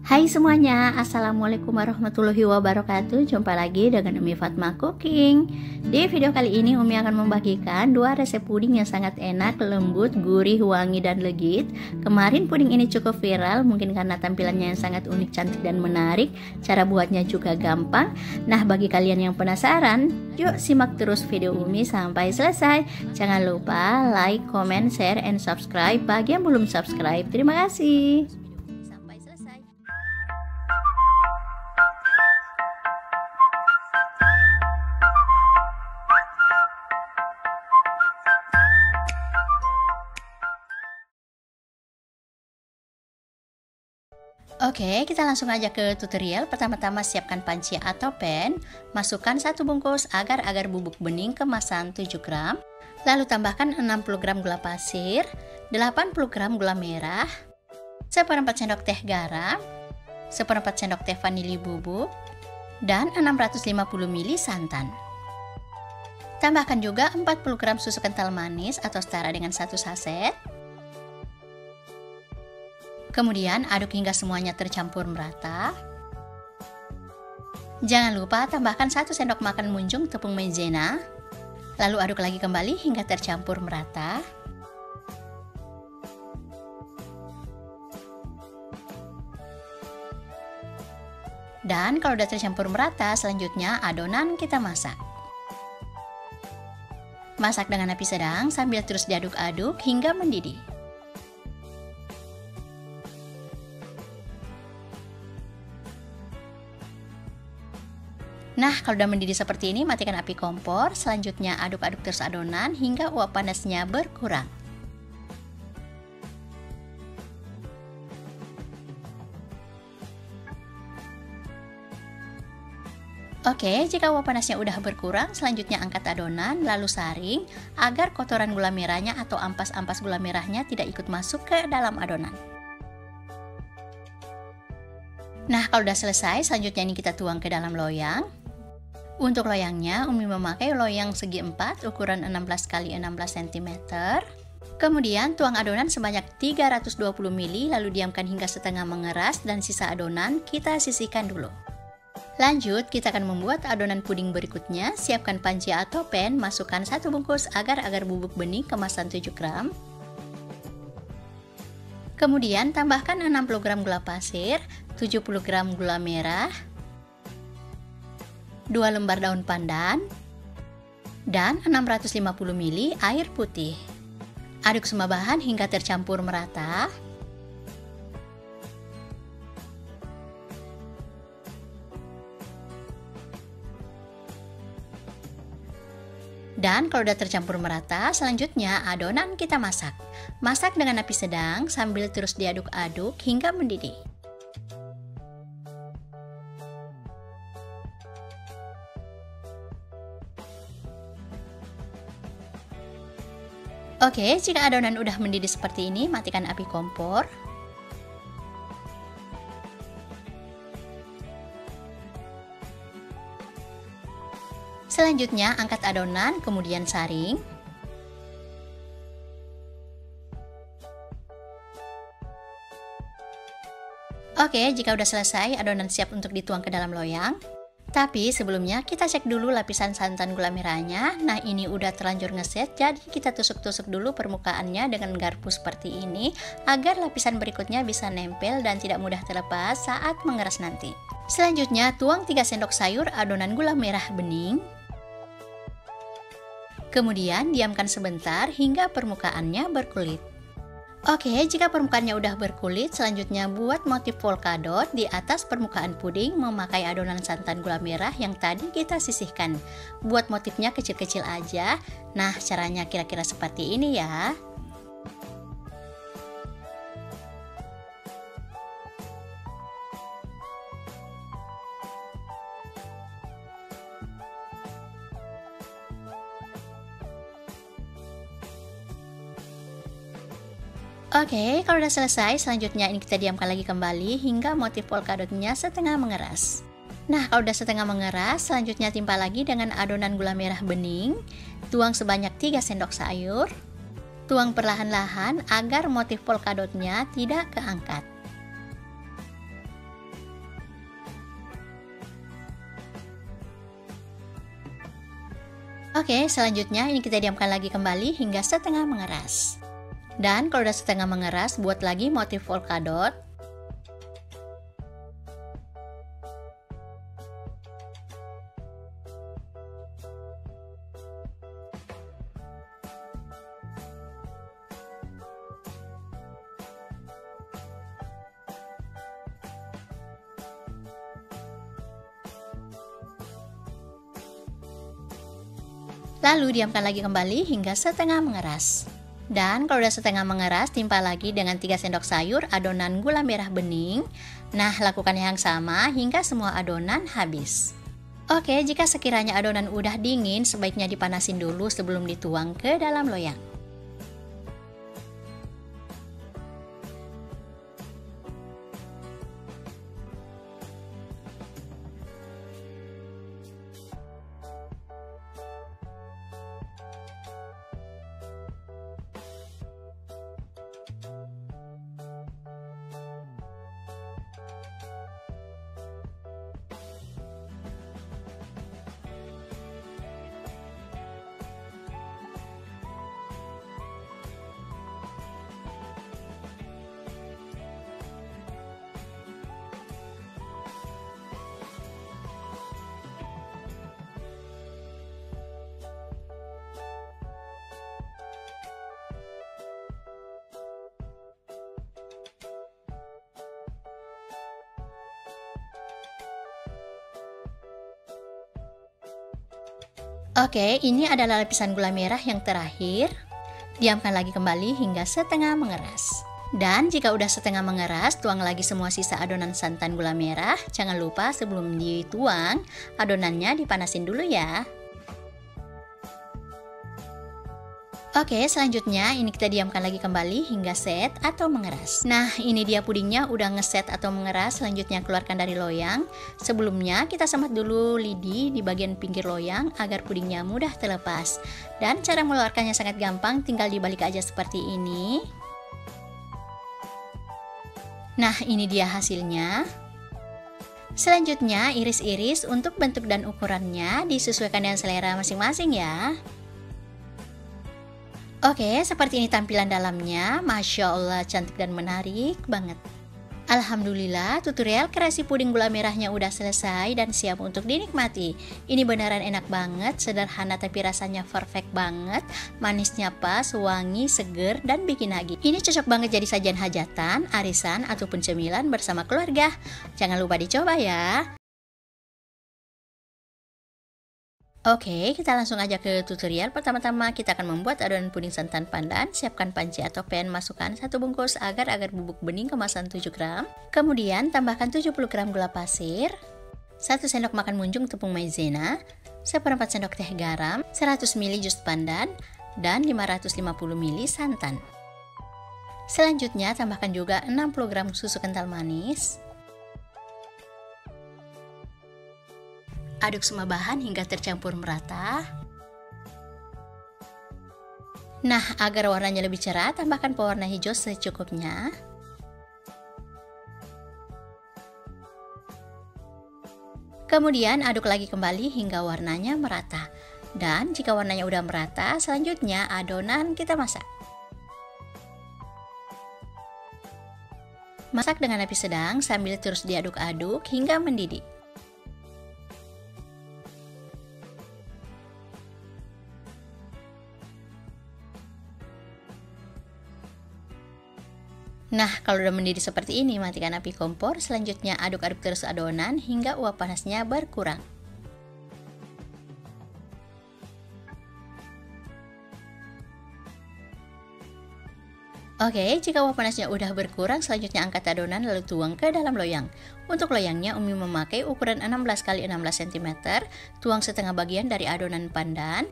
Hai semuanya, Assalamualaikum warahmatullahi wabarakatuh. Jumpa lagi dengan Umi Fatma Cooking. Di video kali ini Umi akan membagikan dua resep puding yang sangat enak, lembut, gurih, wangi, dan legit. Kemarin puding ini cukup viral, mungkin karena tampilannya yang sangat unik, cantik, dan menarik. Cara buatnya juga gampang. Nah, bagi kalian yang penasaran, yuk simak terus video Umi sampai selesai. Jangan lupa like, comment, share, and subscribe bagi yang belum subscribe. Terima kasih. Oke, kita langsung aja ke tutorial. Pertama-tama siapkan panci atau pan. Masukkan 1 bungkus agar-agar bubuk bening kemasan 7 gram. Lalu tambahkan 60 gram gula pasir, 80 gram gula merah, 1/4 sendok teh garam, 1/4 sendok teh vanili bubuk, dan 650 ml santan. Tambahkan juga 40 gram susu kental manis atau setara dengan 1 saset. Kemudian aduk hingga semuanya tercampur merata. Jangan lupa tambahkan 1 sendok makan munjung tepung maizena. Lalu aduk lagi kembali hingga tercampur merata. Dan kalau sudah tercampur merata, selanjutnya adonan kita masak. Masak dengan api sedang sambil terus diaduk-aduk hingga mendidih. Nah, kalau udah mendidih seperti ini, matikan api kompor. Selanjutnya aduk-aduk terus adonan hingga uap panasnya berkurang. Oke, jika uap panasnya udah berkurang, selanjutnya angkat adonan lalu saring agar kotoran gula merahnya atau ampas-ampas gula merahnya tidak ikut masuk ke dalam adonan. Nah, kalau udah selesai, selanjutnya ini kita tuang ke dalam loyang. Untuk loyangnya, Umi memakai loyang segi 4 ukuran 16 x 16 cm. Kemudian tuang adonan sebanyak 320 ml lalu diamkan hingga setengah mengeras dan sisa adonan kita sisihkan dulu. Lanjut, kita akan membuat adonan puding berikutnya. Siapkan panci atau pan, masukkan 1 bungkus agar-agar bubuk bening kemasan 7 gram. Kemudian tambahkan 60 gram gula pasir, 70 gram gula merah, 2 lembar daun pandan, dan 650 ml air putih. Aduk semua bahan hingga tercampur merata. Dan kalau udah tercampur merata, selanjutnya adonan kita masak. Masak dengan api sedang sambil terus diaduk-aduk hingga mendidih. Oke, jika adonan udah mendidih seperti ini, matikan api kompor. Selanjutnya, angkat adonan, kemudian saring. Oke, jika udah selesai, adonan siap untuk dituang ke dalam loyang. Tapi sebelumnya kita cek dulu lapisan santan gula merahnya. Nah, ini udah terlanjur ngeset, jadi kita tusuk-tusuk dulu permukaannya dengan garpu seperti ini agar lapisan berikutnya bisa nempel dan tidak mudah terlepas saat mengeras nanti. Selanjutnya tuang 3 sendok sayur adonan gula merah bening. Kemudian diamkan sebentar hingga permukaannya berkulit. Oke, jika permukaannya udah berkulit, selanjutnya buat motif polkadot di atas permukaan puding memakai adonan santan gula merah yang tadi kita sisihkan. Buat motifnya kecil-kecil aja. Nah, caranya kira-kira seperti ini ya. Oke, kalau udah selesai, selanjutnya ini kita diamkan lagi kembali hingga motif polkadotnya setengah mengeras. Nah, kalau udah setengah mengeras, selanjutnya timpa lagi dengan adonan gula merah bening. Tuang sebanyak 3 sendok sayur. Tuang perlahan-lahan agar motif polkadotnya tidak keangkat. Oke, selanjutnya ini kita diamkan lagi kembali hingga setengah mengeras. Dan kalau udah setengah mengeras, buat lagi motif polkadot. Lalu diamkan lagi kembali hingga setengah mengeras. Dan kalau udah setengah mengeras, timpa lagi dengan 3 sendok sayur adonan gula merah bening. Nah, lakukan yang sama hingga semua adonan habis. Oke, jika sekiranya adonan udah dingin, sebaiknya dipanasin dulu sebelum dituang ke dalam loyang. Oke, ini adalah lapisan gula merah yang terakhir. Diamkan lagi kembali hingga setengah mengeras. Dan jika udah setengah mengeras, tuang lagi semua sisa adonan santan gula merah. Jangan lupa sebelum dituang, adonannya dipanasin dulu ya. Oke, selanjutnya ini kita diamkan lagi kembali hingga set atau mengeras. Nah, ini dia pudingnya udah ngeset atau mengeras. Selanjutnya keluarkan dari loyang. Sebelumnya kita semat dulu lidi di bagian pinggir loyang agar pudingnya mudah terlepas. Dan cara mengeluarkannya sangat gampang, tinggal dibalik aja seperti ini. Nah, ini dia hasilnya. Selanjutnya iris-iris untuk bentuk dan ukurannya disesuaikan dengan selera masing-masing ya. Oke, seperti ini tampilan dalamnya. Masya Allah, cantik dan menarik banget. Alhamdulillah, tutorial kreasi puding gula merahnya udah selesai dan siap untuk dinikmati. Ini beneran enak banget, sederhana tapi rasanya perfect banget. Manisnya pas, wangi, seger, dan bikin nagih. Ini cocok banget jadi sajian hajatan, arisan, ataupun cemilan bersama keluarga. Jangan lupa dicoba ya. Oke, kita langsung aja ke tutorial. Pertama-tama kita akan membuat adonan puding santan pandan. Siapkan panci atau pan, masukkan 1 bungkus agar-agar bubuk bening kemasan 7 gram. Kemudian tambahkan 70 gram gula pasir, 1 sendok makan munjung tepung maizena, 1/4 sendok teh garam, 100 ml jus pandan, dan 550 ml santan. Selanjutnya tambahkan juga 60 gram susu kental manis. Aduk semua bahan hingga tercampur merata. Nah, agar warnanya lebih cerah, tambahkan pewarna hijau secukupnya. Kemudian aduk lagi kembali hingga warnanya merata. Dan jika warnanya udah merata, selanjutnya adonan kita masak. Masak dengan api sedang sambil terus diaduk-aduk hingga mendidih. Nah, kalau udah mendidih seperti ini, matikan api kompor. Selanjutnya aduk-aduk terus adonan hingga uap panasnya berkurang. Oke, jika uap panasnya udah berkurang, selanjutnya angkat adonan lalu tuang ke dalam loyang. Untuk loyangnya, Umi memakai ukuran 16 x 16 cm. Tuang setengah bagian dari adonan pandan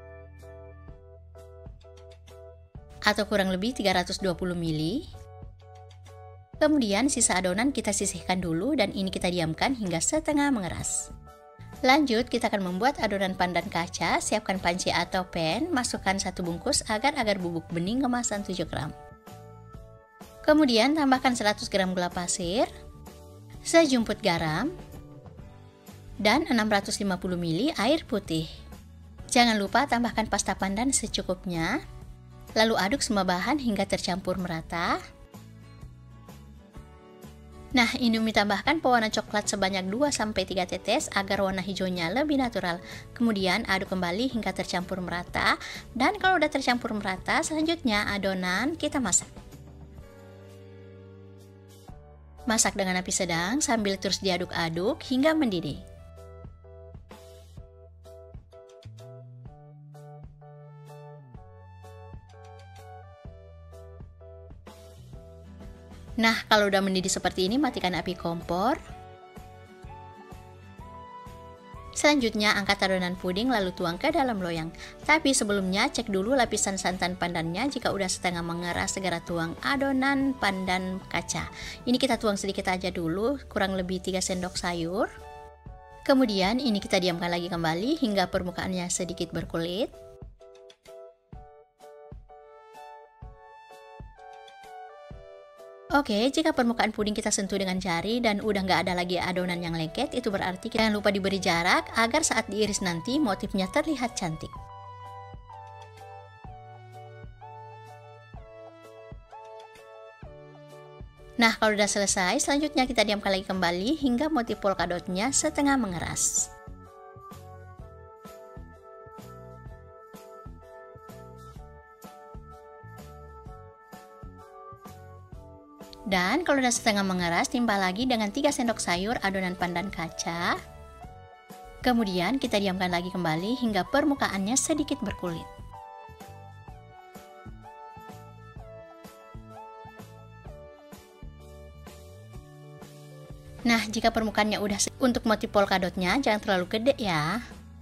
atau kurang lebih 320 ml. Kemudian sisa adonan kita sisihkan dulu dan ini kita diamkan hingga setengah mengeras. Lanjut, kita akan membuat adonan pandan kaca. Siapkan panci atau pan, masukkan 1 bungkus agar-agar bubuk bening kemasan 7 gram. Kemudian tambahkan 100 gram gula pasir, sejumput garam, dan 650 ml air putih. Jangan lupa tambahkan pasta pandan secukupnya. Lalu aduk semua bahan hingga tercampur merata. Nah, ini Umi tambahkan pewarna coklat sebanyak 2-3 tetes agar warna hijaunya lebih natural. Kemudian aduk kembali hingga tercampur merata. Dan kalau udah tercampur merata, selanjutnya adonan kita masak. Masak dengan api sedang sambil terus diaduk-aduk hingga mendidih. Nah, kalau udah mendidih seperti ini, matikan api kompor. Selanjutnya, angkat adonan puding lalu tuang ke dalam loyang. Tapi sebelumnya, cek dulu lapisan santan pandannya. Jika udah setengah mengeras, segera tuang adonan pandan kaca. Ini kita tuang sedikit aja dulu, kurang lebih 3 sendok sayur. Kemudian, ini kita diamkan lagi kembali hingga permukaannya sedikit berkulit. Oke, jika permukaan puding kita sentuh dengan jari dan udah nggak ada lagi adonan yang lengket, itu berarti kita jangan lupa diberi jarak agar saat diiris nanti motifnya terlihat cantik. Nah, kalau udah selesai, selanjutnya kita diamkan lagi kembali hingga motif polka dotnya setengah mengeras. Dan kalau udah setengah mengeras, timpa lagi dengan 3 sendok sayur adonan pandan kaca. Kemudian kita diamkan lagi kembali hingga permukaannya sedikit berkulit. Nah, jika permukaannya udah untuk motif polka dotnya jangan terlalu gede ya.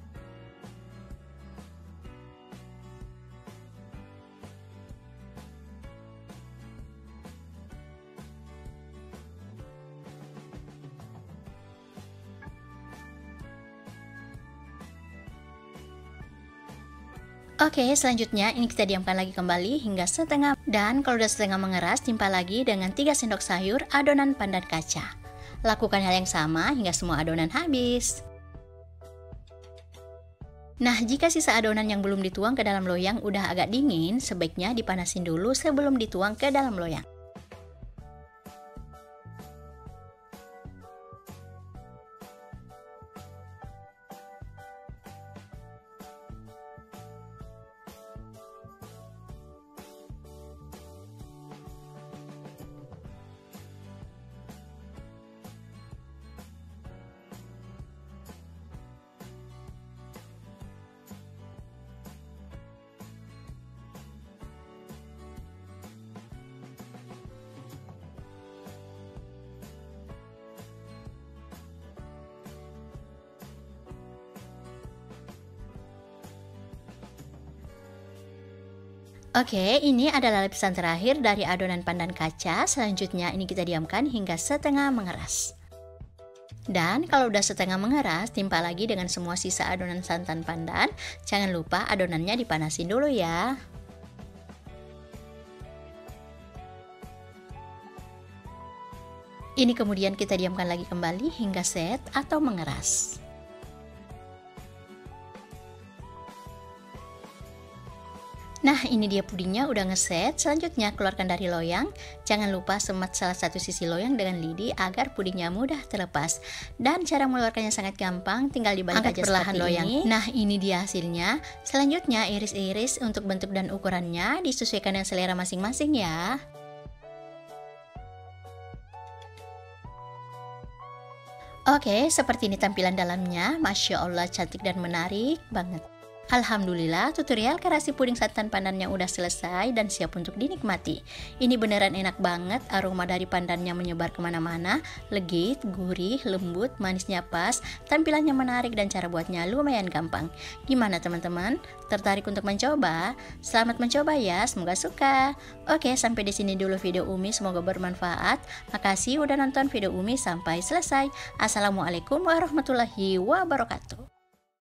Oke, selanjutnya ini kita diamkan lagi kembali hingga setengah. Dan kalau udah setengah mengeras, timpa lagi dengan 3 sendok sayur adonan pandan kaca. Lakukan hal yang sama hingga semua adonan habis. Nah, jika sisa adonan yang belum dituang ke dalam loyang udah agak dingin, sebaiknya dipanasin dulu sebelum dituang ke dalam loyang. Oke, ini adalah lapisan terakhir dari adonan pandan kaca. Selanjutnya ini kita diamkan hingga setengah mengeras. Dan kalau udah setengah mengeras, timpa lagi dengan semua sisa adonan santan pandan. Jangan lupa adonannya dipanasin dulu ya. Ini kemudian kita diamkan lagi kembali hingga set atau mengeras. Nah, ini dia pudingnya udah ngeset. Selanjutnya keluarkan dari loyang. Jangan lupa semat salah satu sisi loyang dengan lidi agar pudingnya mudah terlepas. Dan cara mengeluarkannya sangat gampang, tinggal dibalik aja perlahan loyang ini. Nah, ini dia hasilnya. Selanjutnya iris-iris untuk bentuk dan ukurannya disesuaikan dengan selera masing-masing ya. Oke, seperti ini tampilan dalamnya. Masya Allah, cantik dan menarik banget. Alhamdulillah, tutorial kreasi puding santan pandannya udah selesai dan siap untuk dinikmati. Ini beneran enak banget, aroma dari pandannya menyebar kemana-mana, legit, gurih, lembut, manisnya pas, tampilannya menarik dan cara buatnya lumayan gampang. Gimana teman-teman? Tertarik untuk mencoba? Selamat mencoba ya, semoga suka. Oke, sampai di sini dulu video Umi, semoga bermanfaat. Makasih udah nonton video Umi sampai selesai. Assalamualaikum warahmatullahi wabarakatuh.